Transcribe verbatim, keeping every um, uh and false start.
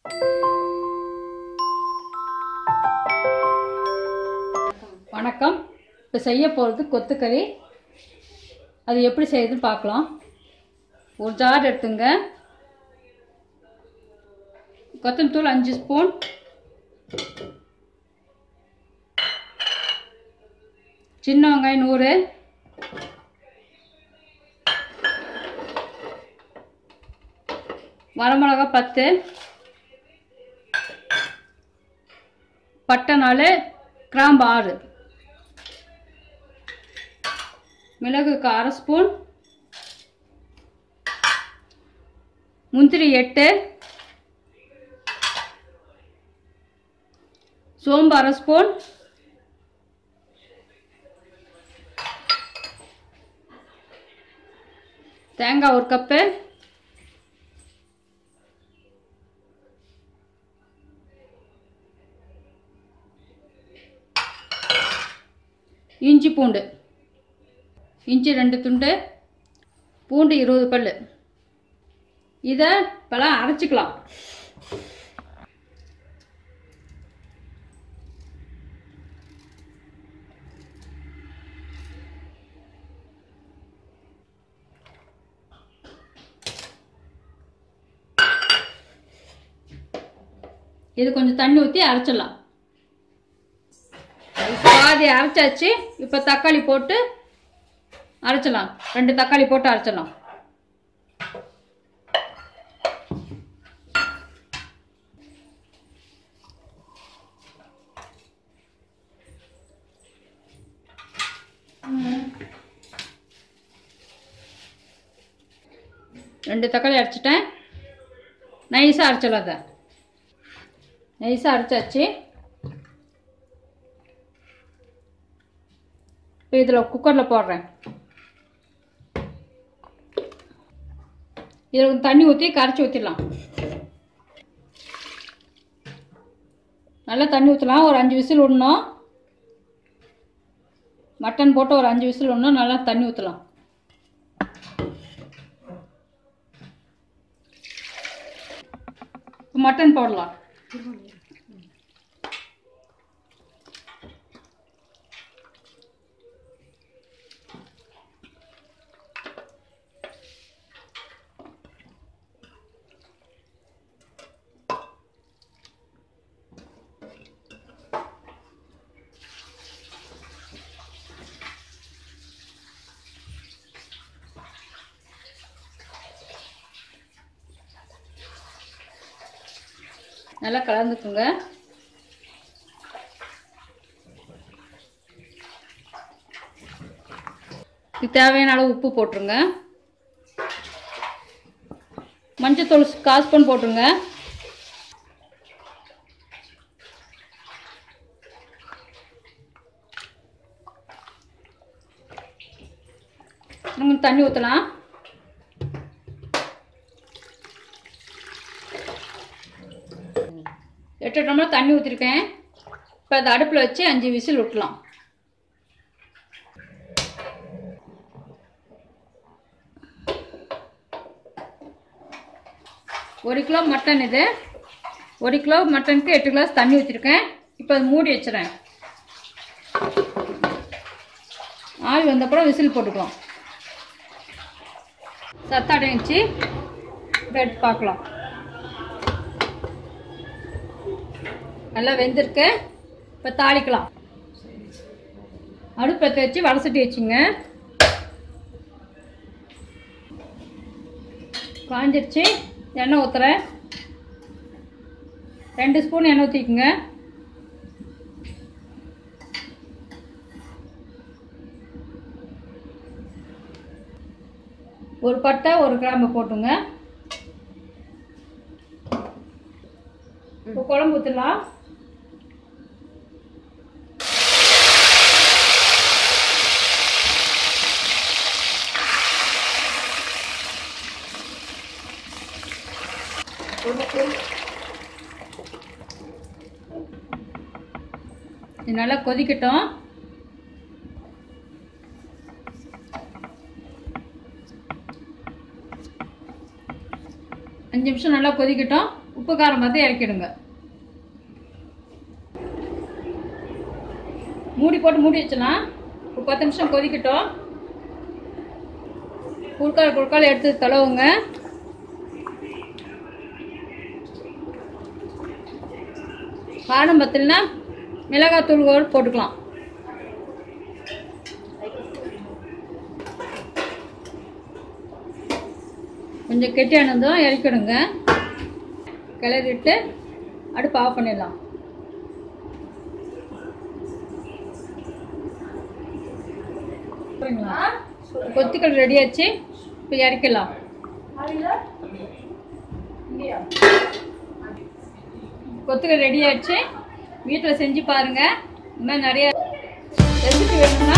வணக்கம். இப்போ செய்ய போகிறது கொத்துக்கறி. அது எப்படி செய்யுதுன்னு பார்க்கலாம். ஒரு ஜார் எடுத்துங்க. கொத்தமல்லி தூள் அஞ்சு ஸ்பூன், சின்ன வெங்காயம் நூறு, வரமிளகா பத்து, பட்டை நாலு, கிராம்பு ஆறு, மிளகு அரை ஸ்பூன், முந்திரி எட்டு, சோம்பு அரை ஸ்பூன், தேங்காய் ஒரு கப்பு, இஞ்சி பூண்டு, இஞ்சி ரெண்டு துண்டு, பூண்டு இருபது பல். இதை இப்போலாம் அரைச்சிக்கலாம். இது கொஞ்சம் தண்ணி ஊற்றி அரைச்சிடலாம். பாதி அரைச்சாச்சு. இப்போ தக்காளி போட்டு அரைச்சிடலாம். ரெண்டு தக்காளி போட்டு அரைச்சிடலாம். ரெண்டு தக்காளி அரைச்சிட்டேன். நைஸாக அரைச்சிடலாம். அதை நைஸாக அரைச்சாச்சு. இப்போ இதில் குக்கரில் போடுறேன். இதில் தண்ணி ஊற்றி கரைச்சி ஊற்றிடலாம். நல்லா தண்ணி ஊற்றலாம். ஒரு அஞ்சு விசில் விடணும். மட்டன் போட்டு ஒரு அஞ்சு விசில் விடணும். நல்லா தண்ணி ஊற்றலாம். மட்டன் போடலாம். நல்லா கலந்துக்குங்க. இது தேவையான அளவு உப்பு போட்டுருங்க. மஞ்சத்தூள் கால் ஸ்பூன் போட்டுருங்க. நம்ம தண்ணி ஊற்றலாம். எட்டு டம்ளர் தண்ணி ஊற்றிருக்கேன். இப்போ அதை அடுப்பில் வச்சு அஞ்சு விசில் விட்டலாம். ஒரு கிலோ மட்டன். இது ஒரு கிலோ மட்டனுக்கு எட்டு கிளாஸ் தண்ணி ஊற்றிருக்கேன். இப்போ அது மூடி வச்சுறேன். ஆவி வந்தப்புறம் விசில் போட்டுக்கலாம். சத்தாடை வச்சு எடுத்து பார்க்கலாம். நல்லா வெந்திருக்கு. இப்போ தாளிக்கலாம். அடுப்பத்தை வச்சு வடை சட்டி வச்சுங்க. காஞ்சிருச்சு. எண்ணெய் ஊற்றுறேன். ரெண்டு ஸ்பூன் எண்ணெய் ஊற்றிக்குங்க. ஒரு பட்டை ஒரு கிராம்பு போட்டுங்க. இப்போ குழம்பு ஊற்றலாம். இது நல்லா கொதிக்கட்டும். அஞ்சு நிமிஷம் நல்லா கொதிக்கட்டும். உப்பு காரம் பார்த்து இறக்கிடுங்க. மூடி போட்டு மூடி வச்சலாம். ஒரு பத்து நிமிஷம் கொதிக்கட்டும். குறுக்கால் குறுக்கால் எடுத்து தடவுங்க. காரம் பத்தலைன்னா மிளகாத்தூள் கூட போட்டுக்கலாம். கொஞ்சம் கெட்டியானதும் இறக்கிடுங்க. கிளறிட்டு அடுப்பு ஆஃப் பண்ணிடலாம். கொத்துக்கள் ரெடி ஆச்சு. இப்போ இறக்கலாம். கொத்துக்கள் ரெடி ஆச்சு. வீட்டில் செஞ்சு பாருங்க. இன்னும் நிறைய ரெசிபி வேணும்னா